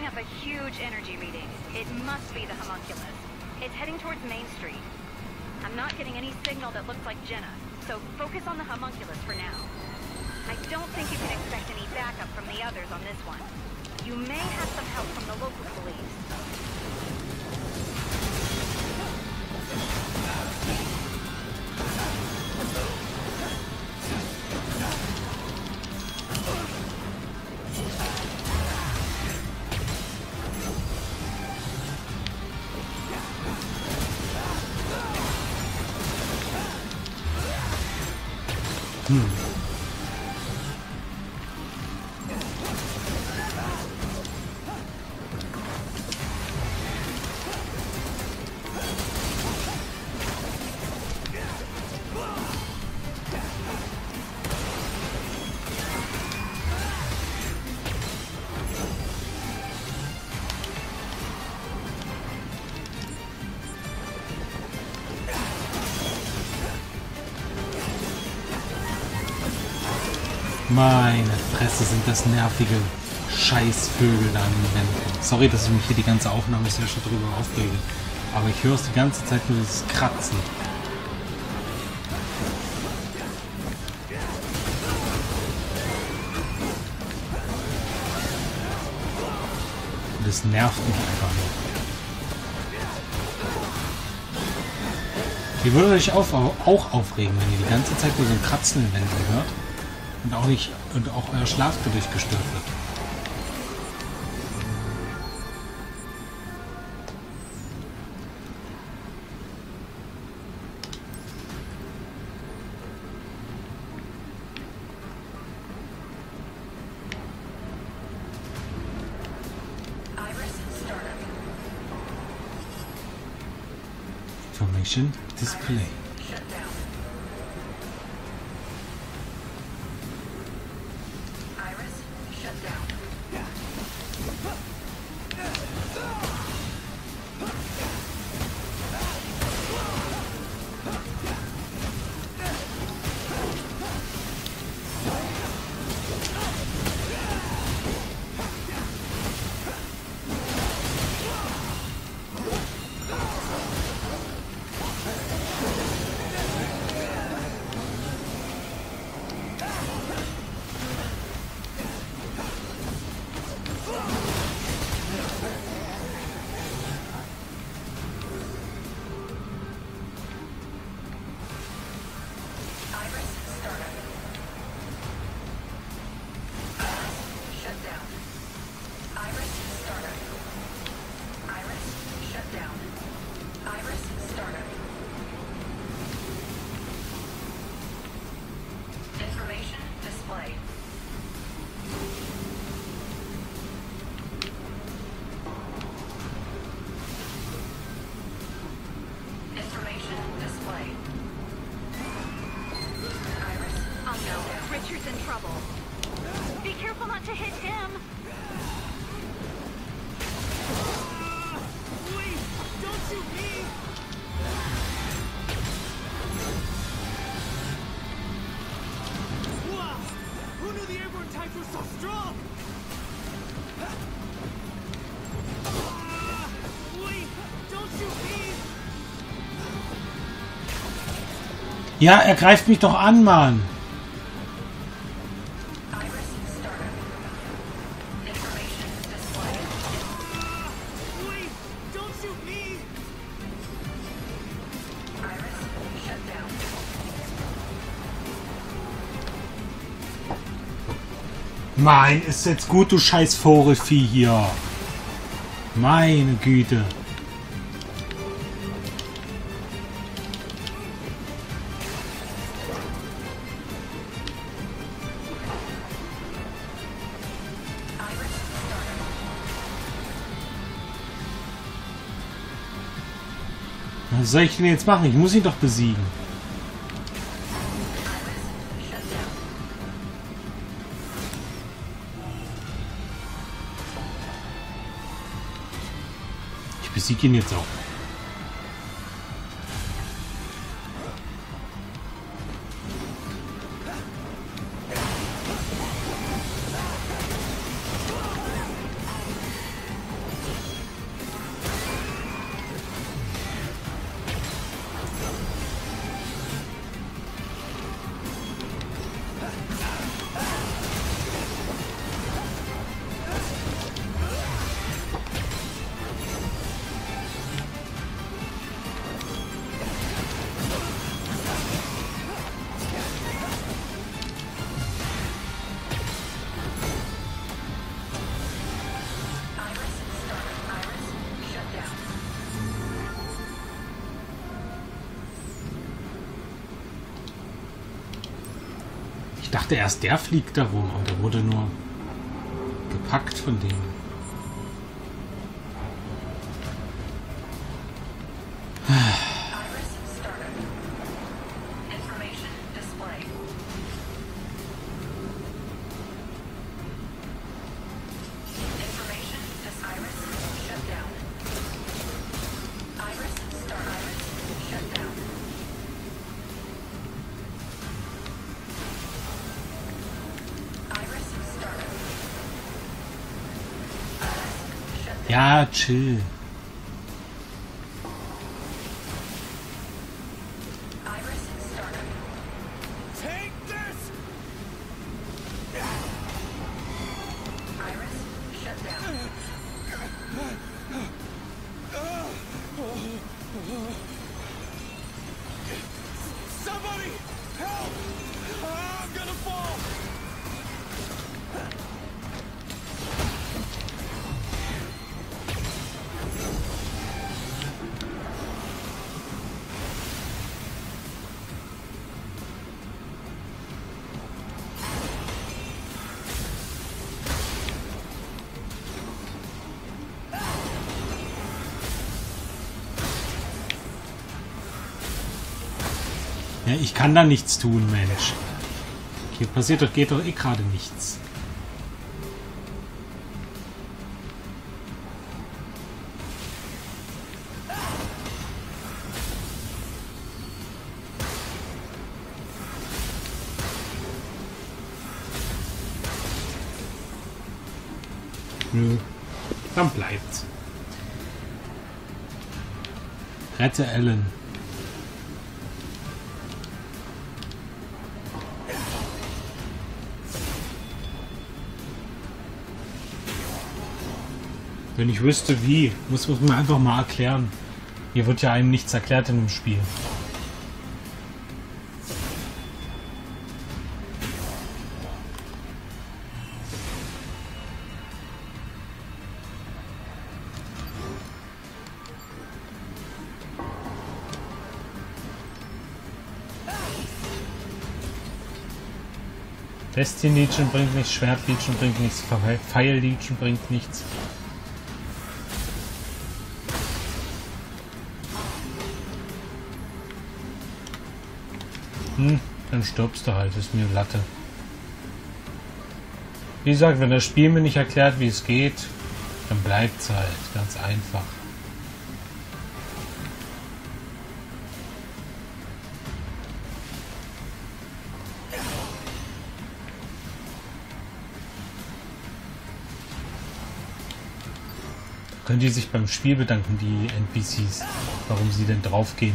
up a huge energy reading. It must be the homunculus. It's heading towards Main Street. I'm not getting any signal that looks like Jenna, so focus on the homunculus for now. I don't think you can expect any backup from the others on this one. You may have some help from the local police. Meine Fresse, sind das nervige Scheißvögel da an den Wänden. Sorry, dass ich mich hier die ganze Aufnahme schon drüber aufrege. Aber ich höre es die ganze Zeit nur das Kratzen. Und das nervt mich einfach nur. Ihr würdet euch auch aufregen, wenn ihr die ganze Zeit nur so ein Kratzen in den Wänden hört. Und auch euer Schlaf dadurch gestört wird. Information display. Richard's in trouble. Be careful not to hit him. Wait! Don't shoot me! Wow! Who knew the airborne types were so strong? Wait! Don't shoot me! Ja, er greift mich doch an, Mann. Mein, ist jetzt gut, du scheiß Vogelvieh hier. Meine Güte. Was soll ich denn jetzt machen? Ich muss ihn doch besiegen. Ich besiege ihn jetzt auch. Ich dachte erst, der fliegt da rum, aber der wurde nur gepackt von denen. Ja, chill. Take this! Somebody! Help! I'm gonna fall! Ja, ich kann da nichts tun, Mensch. Hier geht doch eh gerade nichts. Nö, dann bleibt's. Rette Ellen. Wenn ich wüsste wie, muss man einfach mal erklären. Hier wird ja einem nichts erklärt in dem Spiel. Destiny-Legion bringt nichts, Schwert-Legion bringt nichts, Pfeil-Legion bringt nichts. Dann stirbst du halt, ist mir Latte. Wie gesagt, wenn das Spiel mir nicht erklärt, wie es geht, dann bleibt es halt ganz einfach. Können die sich beim Spiel bedanken, die NPCs, warum sie denn draufgehen?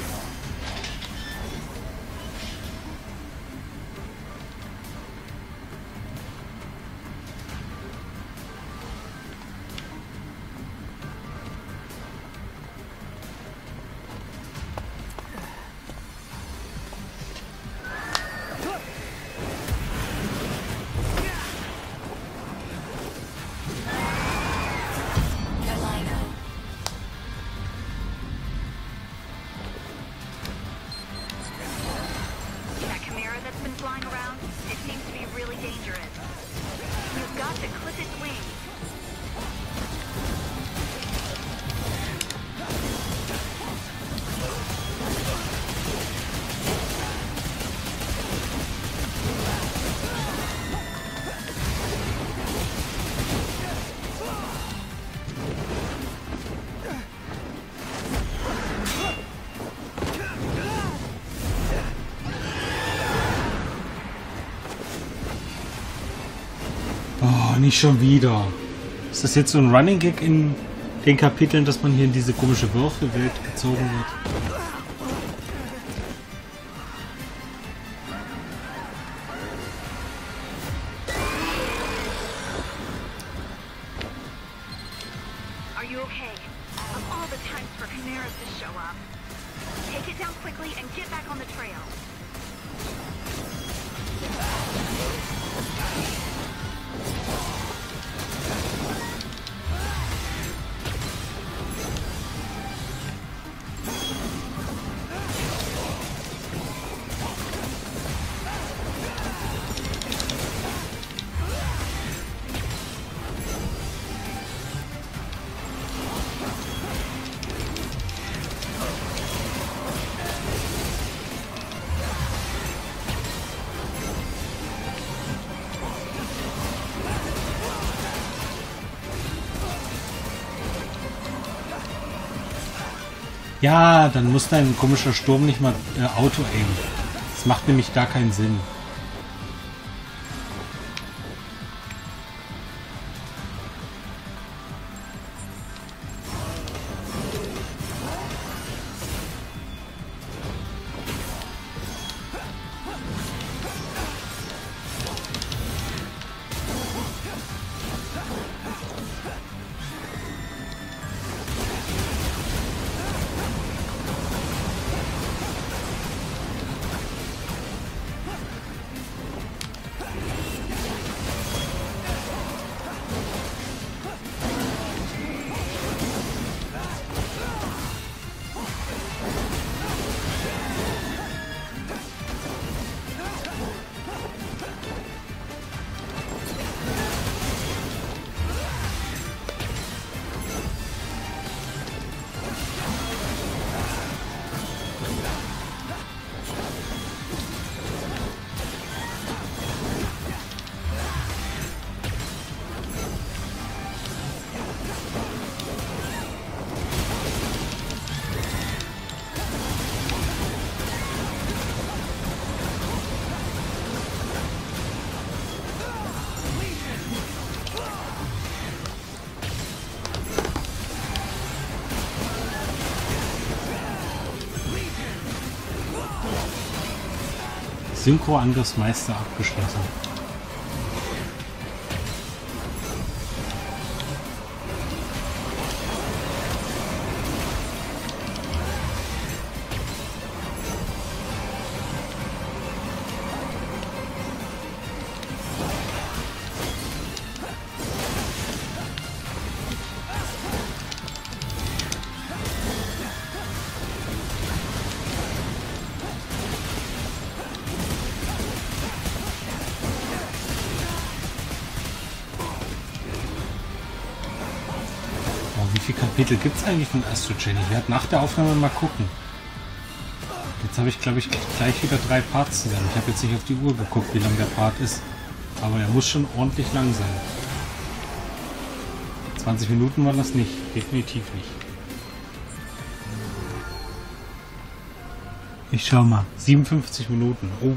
Oh, nicht schon wieder. Ist das jetzt so ein Running Gag in den Kapiteln, dass man hier in diese komische Würfelwelt gezogen wird? Are you okay? Of all the times for Chimeras to show up. Take it down quickly and get back on the trail. Ja, dann muss dein komischer Sturm nicht mal Auto-Aim. Das macht nämlich gar keinen Sinn. Synchro-Angriffsmeister abgeschlossen. Wie viele Kapitel gibt es eigentlich von Astro Chain? Ich werde nach der Aufnahme mal gucken. Jetzt habe ich, glaube ich, gleich wieder 3 Parts zusammen. Ich habe jetzt nicht auf die Uhr geguckt, wie lang der Part ist. Aber er muss schon ordentlich lang sein. 20 Minuten waren das nicht. Definitiv nicht. Ich schau mal. 57 Minuten. Oh.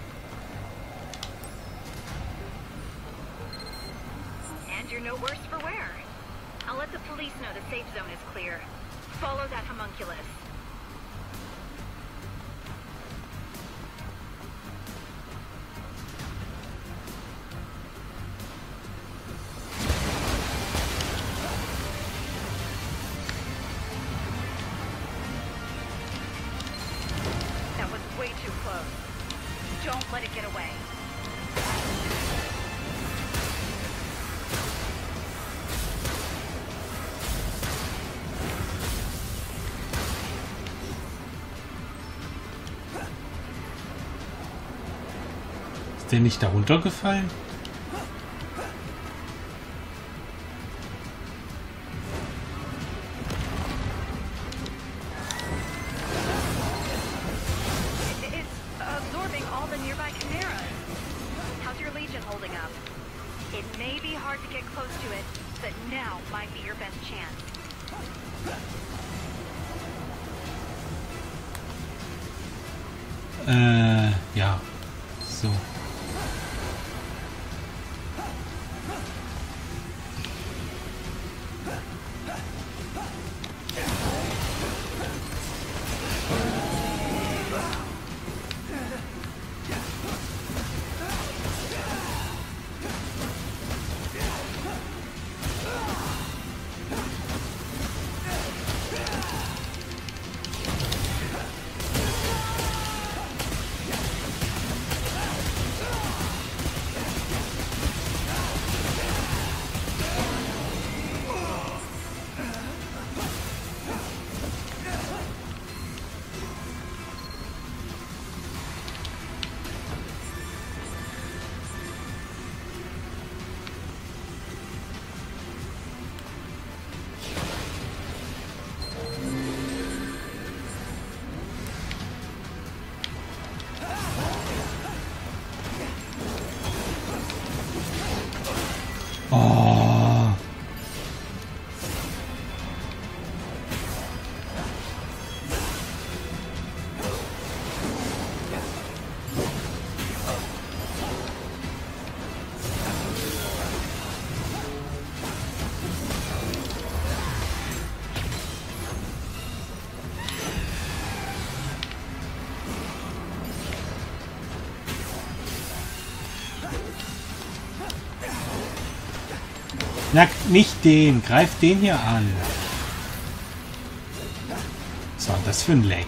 And you're no worse for wear. I'll let the police know the safe zone is clear. Follow that homunculus. That was way too close. Don't let it get away. Ist der nicht da runtergefallen? It's absorbing all the nearby chimeras. How's your Legion holding up? It may be hard to get close to it, but now might be your best chance. Ja. So. Na, nicht den. Greif den hier an. Was war das für ein Lag?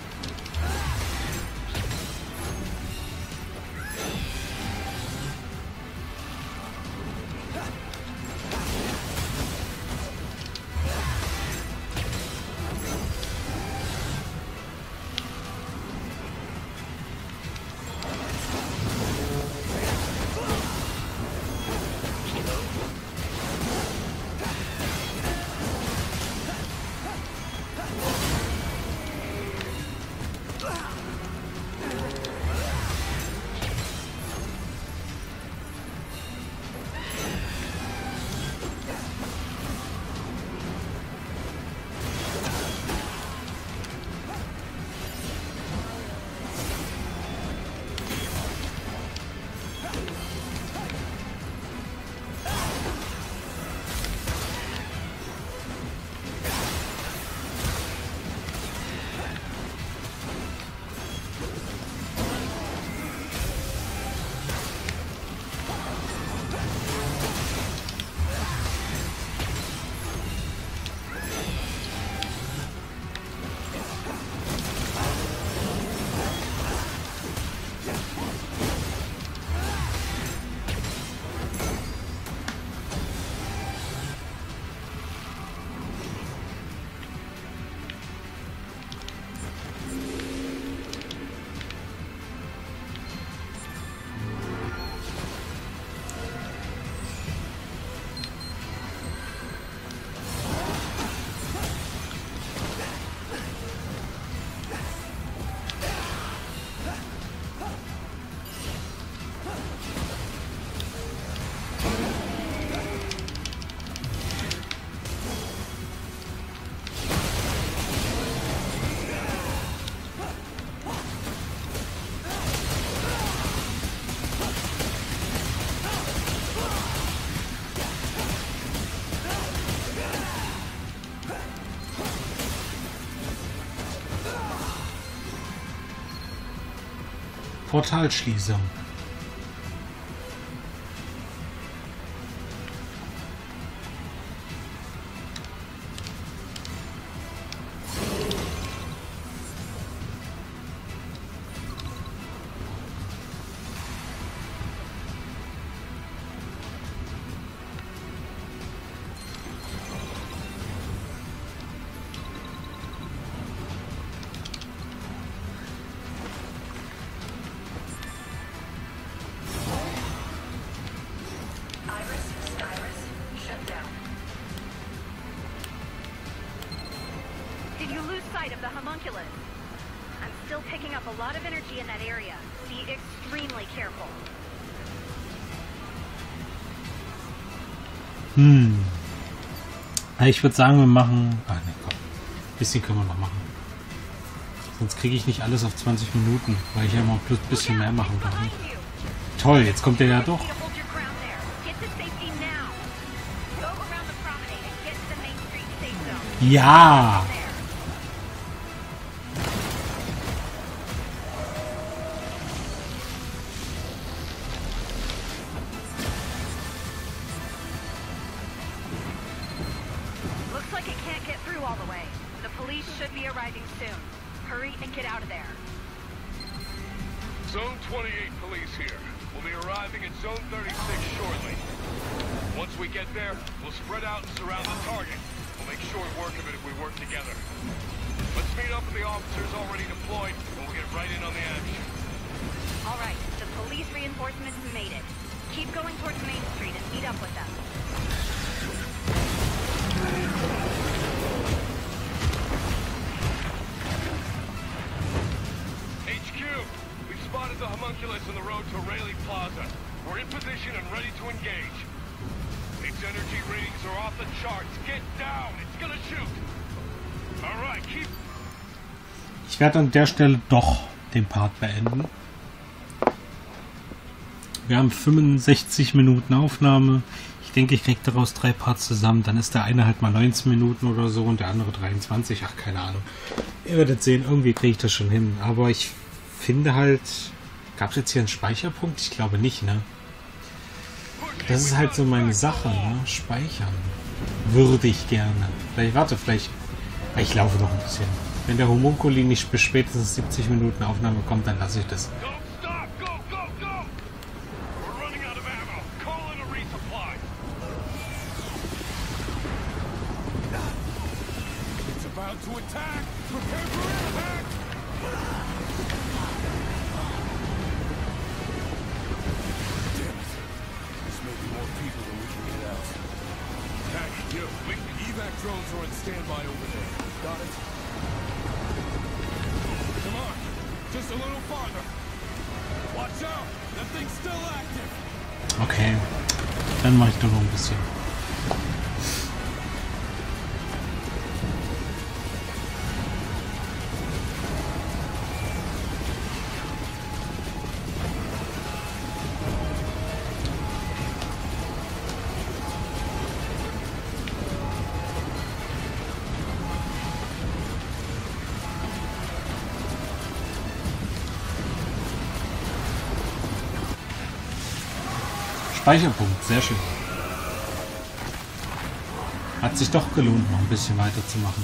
Portalschließung. Did you lose sight of the homunculus? I'm still picking up a lot of energy in that area. Be extremely careful. Ich würde sagen, wir machen... Ah, ne, komm. Ein bisschen können wir noch machen. Sonst kriege ich nicht alles auf 20 Minuten, weil ich ja mal ein bisschen mehr machen kann. Toll, jetzt kommt der ja doch. Ja! Looks like it can't get through all the way. The police should be arriving soon. Hurry and get out of there. Zone 28 police here. We'll be arriving at Zone 36 shortly. Once we get there, we'll spread out and surround the target. We'll make short work of it if we work together. Let's meet up with the officers already deployed, and we'll get right in on the action. All right, the police reinforcements made it. Keep going towards Main Street and meet up with them. HQ, we've spotted the homunculus on the road to Rayleigh Plaza. We're in position and ready to engage. Its energy readings are off the charts. Get down, it's gonna shoot. All right, keep... Ich werde an der Stelle doch den Part beenden. Wir haben 65 Minuten Aufnahme. Ich denke, ich kriege daraus 3 Parts zusammen. Dann ist der eine halt mal 19 Minuten oder so und der andere 23. Ach, keine Ahnung. Ihr werdet sehen, irgendwie kriege ich das schon hin. Aber ich finde halt... Gab es jetzt hier einen Speicherpunkt? Ich glaube nicht, ne? Das ist halt so meine Sache, ne? Speichern. Würde ich gerne. Vielleicht. Ich laufe noch ein bisschen. Wenn der Homunkuli nicht bis spätestens 70 Minuten Aufnahme kommt, dann lasse ich das. Drones are on standby over there. Got it? Come on, just a little farther. Watch out, that thing's still active. Okay, dann mache ich doch noch ein bisschen. Speicherpunkt, sehr schön. Hat sich doch gelohnt, noch ein bisschen weiterzumachen.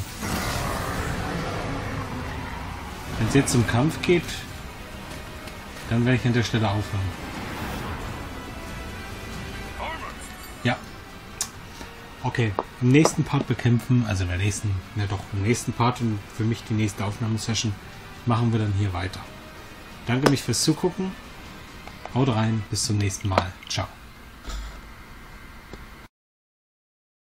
Wenn es jetzt zum Kampf geht, dann werde ich an der Stelle aufhören. Ja. Okay, im nächsten Part bekämpfen, also im nächsten Part und für mich die nächste Aufnahmesession, machen wir dann hier weiter. Danke mich fürs Zugucken. Haut rein, bis zum nächsten Mal. Ciao.